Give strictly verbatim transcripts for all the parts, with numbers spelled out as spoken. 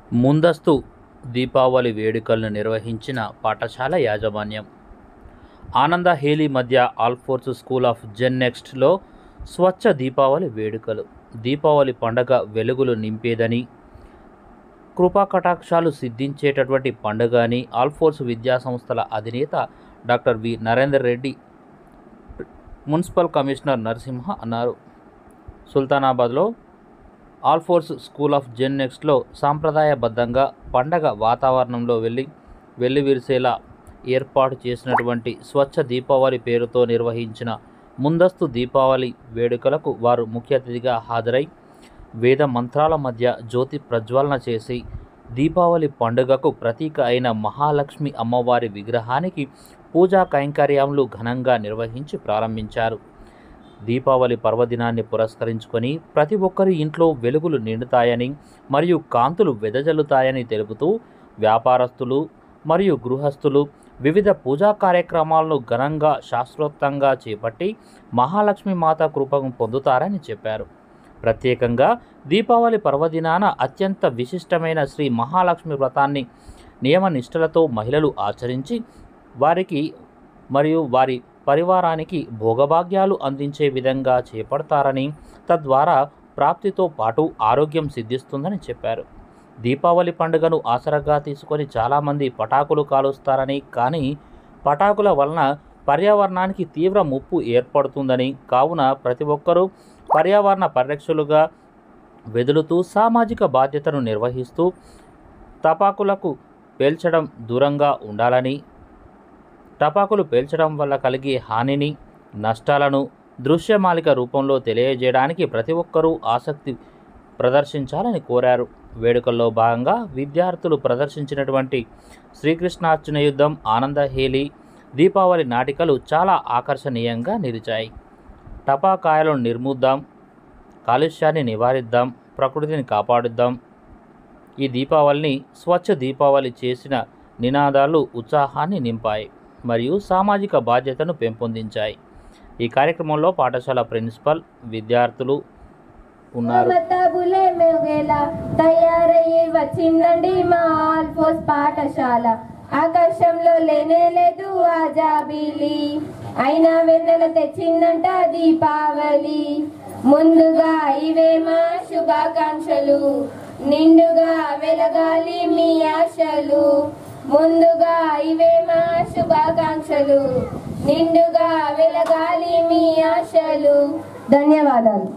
ముందస్తు దీపావళి వేడుకలను నిర్వహించిన పాఠశాల యాజమాన్యం. ఆనంద హేలీ మధ్య ఆల్ఫోర్స్ స్కూల్ ఆఫ్ జెన్ నెక్స్ట్లో స్వచ్ఛ దీపావళి వేడుకలు. దీపావళి పండగ వెలుగులు నింపేదని, కృపా కటాక్షాలు సిద్ధించేటటువంటి పండుగ అని ఆల్ఫోర్స్ విద్యాసంస్థల అధినేత doctor V Narender Reddy, municipal commissioner Narasimha అన్నారు. సుల్తానాబాద్లో ఆల్ఫోర్స్ స్కూల్ ఆఫ్ జెన్ నెక్స్ట్లో సాంప్రదాయబద్ధంగా పండగ వాతావరణంలో వెళ్ళి వెల్లివిరిసేలా ఏర్పాటు చేసినటువంటి స్వచ్ఛ దీపావళి పేరుతో నిర్వహించిన ముందస్తు దీపావళి వేడుకలకు వారు ముఖ్య అతిథిగా హాజరై వేద మంత్రాల మధ్య జ్యోతి ప్రజ్వలన చేసి దీపావళి పండుగకు ప్రతీక అయిన మహాలక్ష్మి అమ్మవారి విగ్రహానికి పూజా కైంకర్యాలు ఘనంగా నిర్వహించి ప్రారంభించారు. దీపావళి పర్వదినాన్ని పురస్కరించుకొని ప్రతి ఒక్కరి ఇంట్లో వెలుగులు నిండుతాయని మరియు కాంతులు వెదజల్లుతాయని తెలుపుతూ వ్యాపారస్తులు మరియు గృహస్థులు వివిధ పూజా కార్యక్రమాలను ఘనంగా శాస్త్రోక్తంగా చేపట్టి మహాలక్ష్మి మాత కృపను పొందుతారని చెప్పారు. ప్రత్యేకంగా దీపావళి పర్వదినాన అత్యంత విశిష్టమైన శ్రీ మహాలక్ష్మి వ్రతాన్ని నియమనిష్టలతో మహిళలు ఆచరించి వారికి మరియు వారి పరివారానికి భోగభాగ్యాలు అందించే విధంగా చేపడతారని, తద్వారా ప్రాప్తితో పాటు ఆరోగ్యం సిద్ధిస్తుందని చెప్పారు. దీపావళి పండుగను ఆసరాగా తీసుకొని చాలామంది పటాకులు కాలుస్తారని, కానీ పటాకుల వలన పర్యావరణానికి తీవ్ర ముప్పు ఏర్పడుతుందని, కావున ప్రతి ఒక్కరూ పర్యావరణ పరిరక్షకులుగా వెదులుతూ సామాజిక బాధ్యతను నిర్వహిస్తూ టపాకులకు పేల్చడం దూరంగా ఉండాలని, టపాకులు పేల్చడం వల్ల కలిగే హానిని, నష్టాలను దృశ్యమాలిక రూపంలో తెలియజేయడానికి ప్రతి ఒక్కరూ ఆసక్తి ప్రదర్శించాలని కోరారు. వేడుకల్లో భాగంగా విద్యార్థులు ప్రదర్శించినటువంటి శ్రీకృష్ణార్జున యుద్ధం, ఆనంద హేలీ, దీపావళి నాటికలు చాలా ఆకర్షణీయంగా నిలిచాయి. టపాకాయలను నిర్మూద్దాం, కాలుష్యాన్ని నివారిద్దాం, ప్రకృతిని కాపాడుద్దాం, ఈ దీపావళిని స్వచ్ఛ దీపావళి చేసిన నినాదాలు ఉత్సాహాన్ని నింపాయి మరియు సామాజిక బాధ్యతను పెంపొందించాయి. ఈ కార్యక్రమంలో పాఠశాల ప్రిన్సిపల్, విద్యార్థులు ఉన్నారు. తయారయ్యి వచ్చిందండి మా ఆల్ఫోర్స్ పాఠశాల. ఆకాశంలో లేనే లేదు ఆజాబిలి, అయినా వెన్నెల తెచ్చిందంట దీపావళి. ముందుగా ఇవే మా శుభాకాంక్షలు, నిండుగా వెలగాలి మీ ఆశలు. ముందుగా ఇవే మా శుభాకాంక్షలు, నిండుగా వెలగాలి మీ ఆశలు. ధన్యవాదాలు.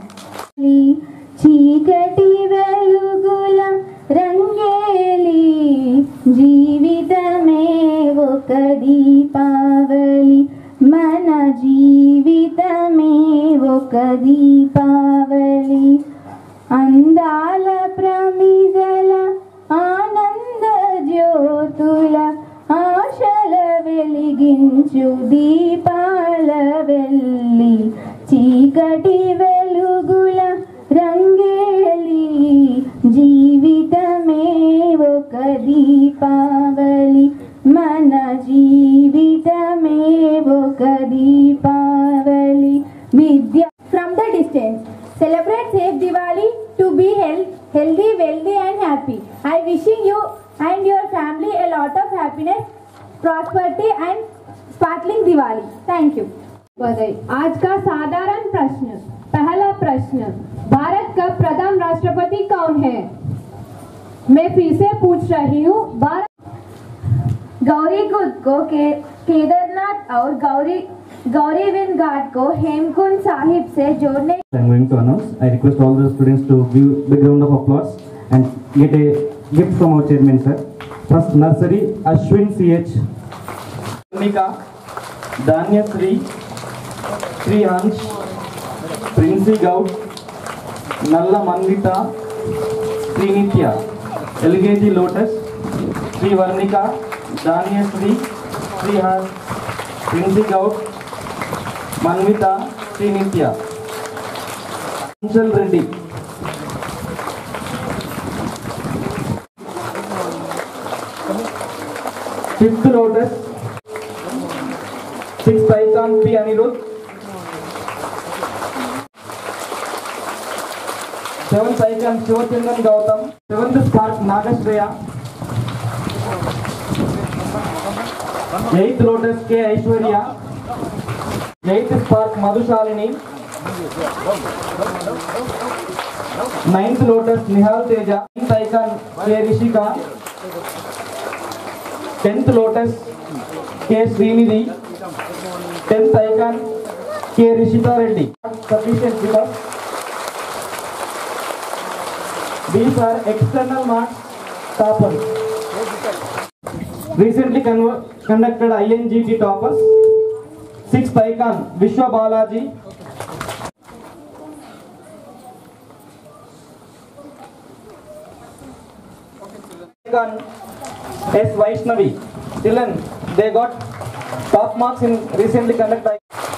చీకటి వెలుగుల రంగేలి, జీవితమే ఒక దీపావళి, మన జీవితమే ఒక దీపావళి. అందాల ప్రమిదల ఆనంద జ్యోతుల ఆశల వెలిగించు దీపాల వెల్లి, చీకటి వెలుగుల రంగేలి, జీవితమే ఒక దీపావళి, మన జీవితమే ఒక Deepavali. Vidya from the distance celebrate safe Diwali to be health, healthy, wealthy and happy. I wishing you and your family a lot of happiness, prosperity and sparkling Diwali. Thank you. आज का साधारण प्रश्न. पहला प्रश्न, भारत का प्रथम राष्ट्रपति कौन है? मैं फिर से पूछ रही हूँ. भारत गौरीकुंड को के, केदारनाथ और गौरी गौरीविंद घाट को हेमकुंड साहिब से जोड़ने. I am going to announce. I request all the students to give big round of applause and get a gift from our chairman, sir. First, nursery Ashwin C H, Nika, Danyasri, Sri Hansh, Princy Gaud, Nalla Manvita, Srinitya, L K G Lotus, Sri Varnika, Danyasri, Sri Hansh, Princy Gaud, Manvita, Srinitya. Anshal Reddy, fifth Lotus, sixth Icon P. Anirudh, Seventh icon Shivachandran Gautam. Seventh spark Nagashreya. Eighth lotus K Aishwarya. Eighth spark Madhushalini. Ninth lotus Nihal Teja. Tenth icon K Rishika. Tenth lotus K Srinidhi. Tenth icon K Rishita Reddy. Sufficient because these are external marks toppers. Recently conver- conducted I N G T toppers. Sixth icon Vishwa Balaji. Icon S Vaishnavi. Children, they got top marks in recently conducted.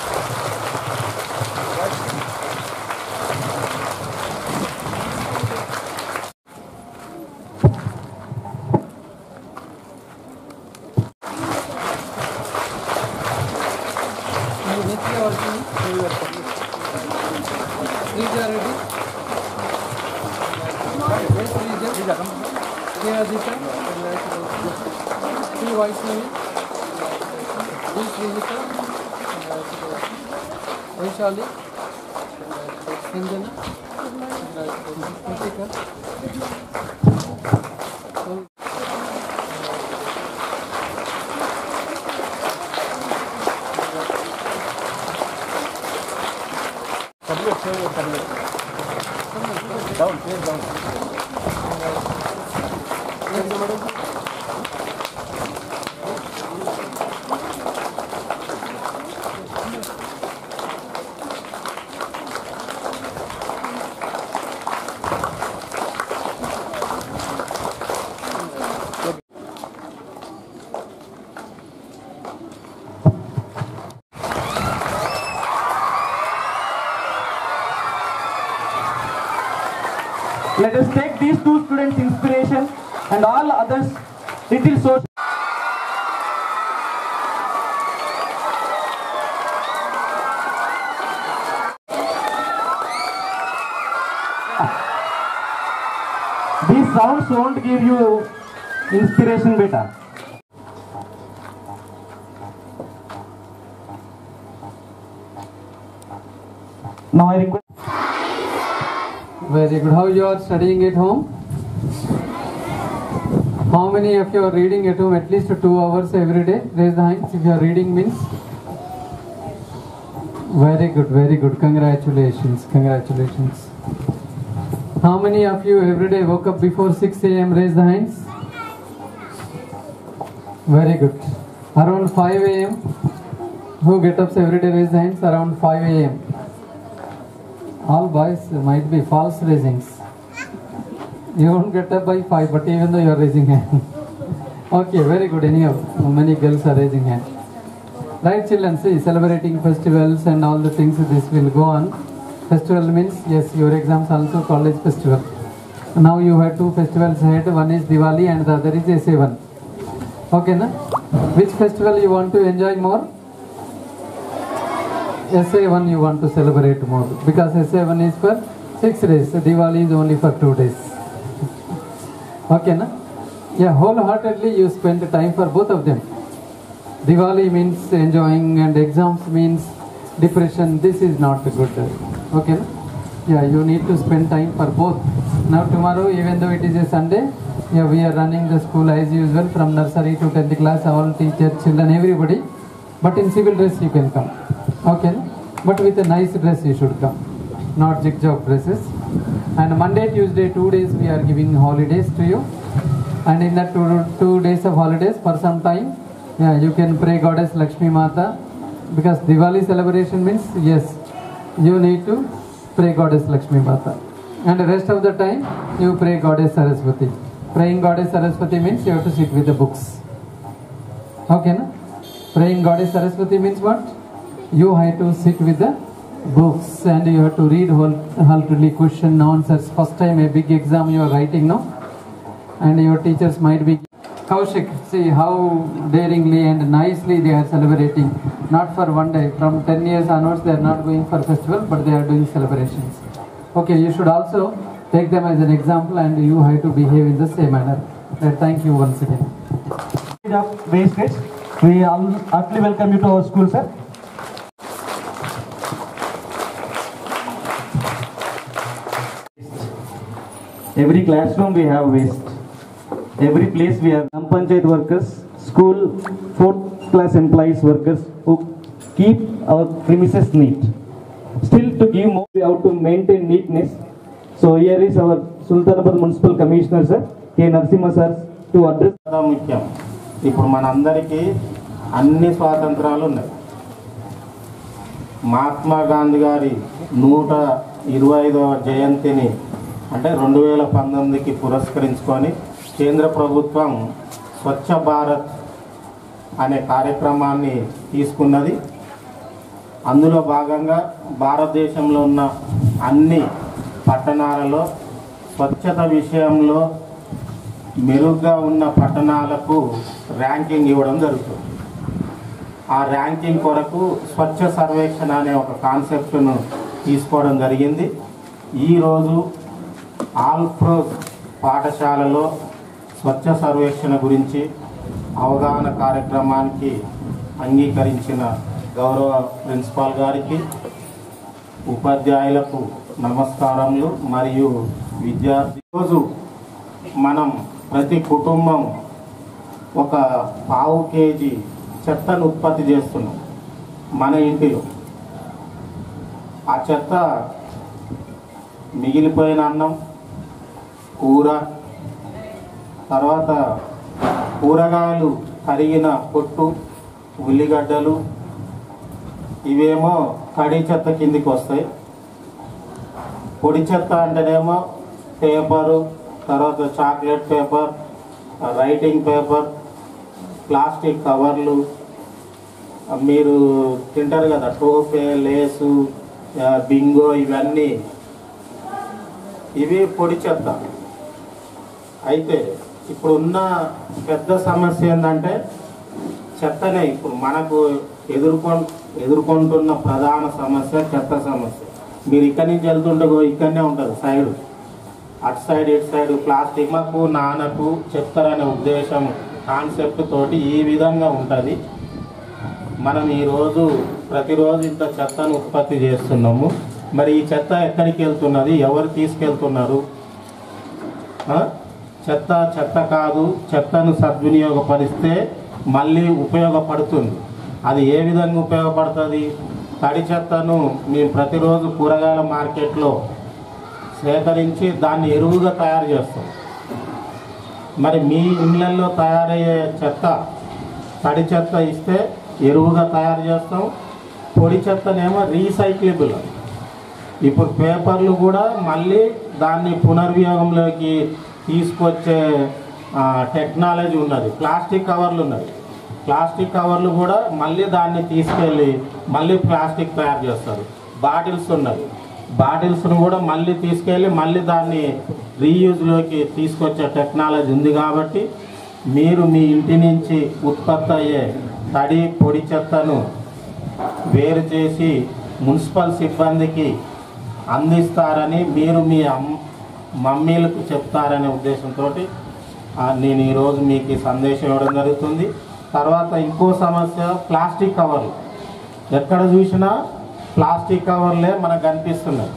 Vaishali, Sanjana, Kritika. Down, clear down. Let us take these two students' inspiration and all others little so. These sounds won't give you inspiration, beta. Now I request. Very good. How you are studying at home? How many of you are reading at home at least two hours every day? Raise the hands if you are reading means. Very good, very good. Congratulations, congratulations. How many of you every day woke up before six A M? Raise the hands. Very good. Around five A M? Who get up every day? Raise the hands. Around five A M All boys might be false raisings. You won't get up by five, but even though you are raising hand. Okay, very good. Anyhow, many girls are raising hand. Right, children, see, celebrating festivals and all the things, this will go on. Festival means, yes, your exams also college festival. Now you have two festivals ahead. One is Diwali and the other is S A one. Okay, na? Which festival you want to enjoy more? S A one you want to celebrate more because S A one is for six days. Diwali is only for two days. Okay, na? Yeah, wholeheartedly you spend time for both of them. Diwali means enjoying and exams means depression. This is not good. Okay, na? Yeah, you need to spend time for both. Now tomorrow, even though it is a Sunday, yeah, we are running the school as usual from nursery to tenth class, all teachers, children, everybody. But in civil dress you can come. Okay, but with a nice dress you should come, not jig-jog dresses. And Monday, Tuesday, two days we are giving holidays to you. And in that two, two days of holidays, for some time, yeah, you can pray Goddess Lakshmi Mata, because Diwali celebration means, yes, you need to pray Goddess Lakshmi Mata. And the rest of the time, you pray Goddess Saraswati. Praying Goddess Saraswati means you have to sit with the books. Okay, na? Praying Goddess Saraswati means what? You have to sit with the books and you have to read whole, whole question answers. First time a big exam you are writing, no? And your teachers might be. Kaushik, see how daringly and nicely they are celebrating. Not for one day. From ten years onwards they are not going for festival, but they are doing celebrations. Okay, you should also take them as an example, and you have to behave in the same manner. Uh, thank you once again. Of wastage, we all heartily welcome you to our school, sir. Every classroom we have waste. Every place we have Gram Panchayat workers, school fourth class employees, workers who keep our premises neat. Still, to give more, we have to maintain neatness. So here is our Sultanabad Municipal Commissioner, sir, K. Narasimha sir, to address. ముఖ్యం. ఇప్పుడు మనందరికీ అన్ని స్వాతంత్రాలు ఉన్నాయి. మహాత్మా గాంధీ గారి నూట ఇరవై ఐదవ జయంతిని అంటే రెండు వేల పంతొమ్మిదికి పురస్కరించుకొని కేంద్ర ప్రభుత్వం స్వచ్ఛ భారత్ అనే కార్యక్రమాన్ని తీసుకున్నది. అందులో భాగంగా భారతదేశంలో ఉన్న అన్ని పట్టణాలలో స్వచ్ఛత విషయంలో మెరుగ్గా ఉన్న పట్టణాలకు ర్యాంకింగ్ ఇవ్వడం జరుగుతుంది. ఆ ర్యాంకింగ్ కొరకు స్వచ్ఛ సర్వేక్షణ అనే ఒక కాన్సెప్ట్ను తీసుకోవడం జరిగింది. ఈరోజు ఆల్ఫ్రోజ్ పాఠశాలలో స్వచ్ఛ సర్వేక్షణ గురించి అవగాహన కార్యక్రమానికి అంగీకరించిన గౌరవ ప్రిన్సిపాల్ గారికి, ఉపాధ్యాయులకు నమస్కారములు మరియు విద్యార్థి. రోజు మనం ప్రతి కుటుంబం ఒక పావు కేజీ చెత్తను ఉత్పత్తి చేస్తున్నాం మన ఇంటిలో. ఆ చెత్త మిగిలిపోయిన అన్నం, కూర, తర్వాత కూరగాయలు కరిగిన పొట్టు, ఉల్లిగడ్డలు, ఇవేమో తడి చెత్త కిందికి వస్తాయి. పొడి చెత్త అంటేనేమో పేపరు, తర్వాత chocolate paper, writing paper, plastic కవర్లు, మీరు తింటారు కదా టోపే, లేసు, బింగో, ఇవన్నీ ఇవి పొడి చెత్త. అయితే ఇప్పుడు ఉన్న పెద్ద సమస్య ఏంటంటే చెత్తనే ఇప్పుడు మనకు ఎదుర్కొ ఎదుర్కొంటున్న ప్రధాన సమస్య చెత్త సమస్య. మీరు ఇక్కడి నుంచి వెళ్తుంటే ఇక్కడనే ఉంటుంది సైడు, అటు సైడ్ ఇటు సైడ్ ప్లాస్టిక్. మాకు నాన్నకు చెప్తారనే ఉద్దేశం కాన్సెప్ట్ తోటి ఈ విధంగా ఉంటుంది. మనం ఈరోజు ప్రతిరోజు ఇంత చెత్తను ఉత్పత్తి చేస్తున్నాము. మరి ఈ చెత్త ఎక్కడికి వెళ్తున్నది, ఎవరు తీసుకెళ్తున్నారు? చెత్త చెత్త కాదు, చెత్తను సద్వినియోగపరిస్తే మళ్ళీ ఉపయోగపడుతుంది. అది ఏ విధంగా ఉపయోగపడుతుంది? తడి చెత్తను మేము ప్రతిరోజు కూరగాయల మార్కెట్లో సేకరించి దాన్ని ఎరువుగా తయారు చేస్తాం. మరి మీ ఇళ్ళల్లో తయారయ్యే చెత్త తడి చెత్త ఇస్తే ఎరువుగా తయారు చేస్తాం. పొడి చెత్తనేమో రీసైక్లబుల్. ఇప్పుడు పేపర్లు కూడా మళ్ళీ దాన్ని పునర్వినియోగంలోకి తీసుకొచ్చే టెక్నాలజీ ఉన్నది. ప్లాస్టిక్ కవర్లు ఉన్నది, ప్లాస్టిక్ కవర్లు కూడా మళ్ళీ దాన్ని తీసుకెళ్ళి మళ్ళీ ప్లాస్టిక్ తయారు చేస్తారు. బాటిల్స్ ఉన్నది, బాటిల్స్ను కూడా మళ్ళీ తీసుకెళ్ళి మళ్ళీ దాన్ని రీయూజ్లోకి తీసుకొచ్చే టెక్నాలజీ ఉంది. కాబట్టి మీరు మీ ఇంటి నుంచి ఉత్పత్తి అయ్యే తడి పొడి చెత్తను వేరు చేసి మున్సిపల్ సిబ్బందికి అందిస్తారని మీరు మీ అమ్ మమ్మీలకు చెప్తారనే ఉద్దేశంతో నేను ఈరోజు మీకు ఈ సందేశం ఇవ్వడం జరుగుతుంది. తర్వాత ఇంకో సమస్య ప్లాస్టిక్ కవర్లు. ఎక్కడ చూసినా ప్లాస్టిక్ కవర్లే మనకు కనిపిస్తున్నాయి.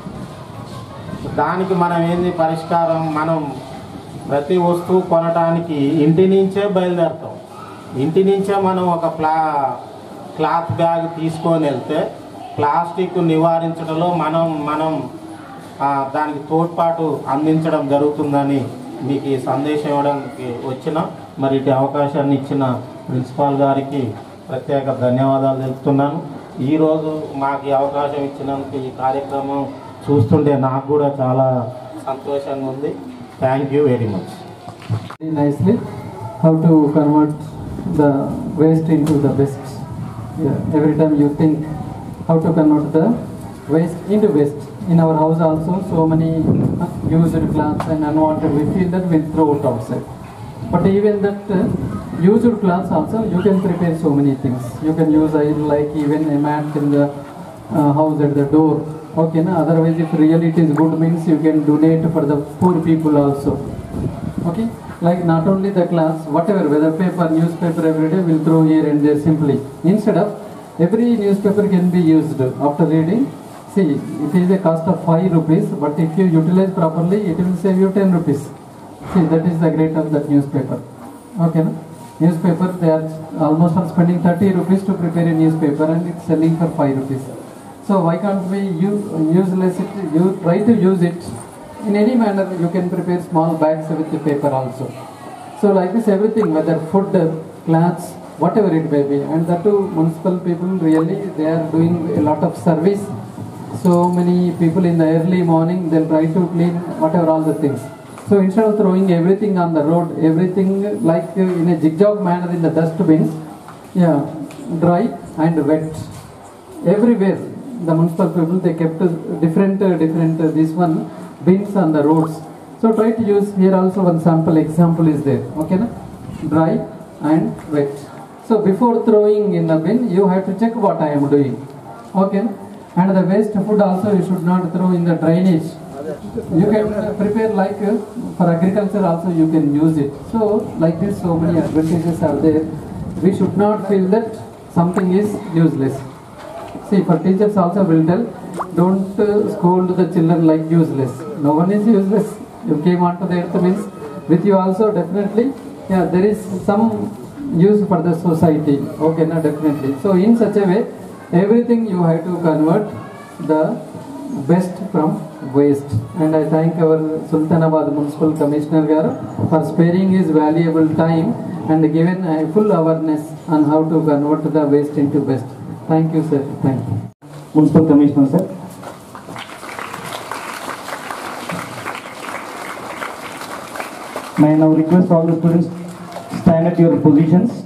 దానికి మనం ఏంది పరిష్కారం? మనం ప్రతి వస్తువు కొనడానికి ఇంటి నుంచే బయలుదేరుతాం. ఇంటి నుంచే మనం ఒక ప్లా క్లాత్ బ్యాగ్ తీసుకొని వెళ్తే ప్లాస్టిక్ నివారించడంలో మనం మనం దానికి తోడ్పాటు అందించడం జరుగుతుందని మీకు ఈ సందేశం ఇవ్వడానికి వచ్చిన మరి ఇటు అవకాశాన్ని ఇచ్చిన ప్రిన్సిపాల్ గారికి ప్రత్యేక ధన్యవాదాలు తెలుపుతున్నాను. ఈరోజు మాకు ఈ అవకాశం ఇచ్చినందుకు ఈ కార్యక్రమం చూస్తుంటే నాకు కూడా చాలా సంతోషంగా ఉంది. Thank you very much. Nicely, how to convert the waste into the best. Yeah, every time you think how to convert the waste into waste. In our house also, so many used clothes and unwanted, we feel that we'll throw it outside. But even that uh, used clothes also, you can prepare so many things. You can use, I like even a mat in the uh, house at the door, Okay, na? Otherwise, if really it is good means you can donate for the poor people also. Okay, like not only the class, whatever, whether paper, newspaper, every day we'll throw here and there simply. Instead of every newspaper can be used after reading. See, it is a cost of five rupees, but if you utilize properly, it will save you ten rupees. See, that is the great of that newspaper. Okay, na? Newspaper, they are almost are spending thirty rupees to prepare a newspaper and it's selling for five rupees. So why can't we use useless it? You try to use it in any manner. You can prepare small bags with the paper also. So like this, everything, whether food, clothes, whatever it may be, and that too, municipal people really they are doing a lot of service. So many people in the early morning they'll try to clean whatever all the things. So instead of throwing everything on the road, everything like in a zigzag manner in the dustbins, yeah, dry and wet, everywhere. The municipal people they kept different, uh, different uh, this one bins on the roads. So try to use here also one sample example is there. Okay, na? Dry and wet. So before throwing in the bin, you have to check what I am doing. Okay, and the waste food also you should not throw in the drainage. You can uh, prepare like uh, for agriculture also you can use it. So like this, so many advantages are there. We should not feel that something is useless. See, for teachers also will tell, don't uh, scold the children like useless. No one is useless. You came onto the earth means with you also definitely, yeah, there is some use for the society. Okay, no, definitely. So in such a way, everything you have to convert the best from waste. And I thank our Sultanabad Municipal Commissioner Garu for sparing his valuable time and given a full awareness on how to convert the waste into best. Thank you, sir. Thank you. Municipal Commissioner, sir. May I now request all the students stand at your positions.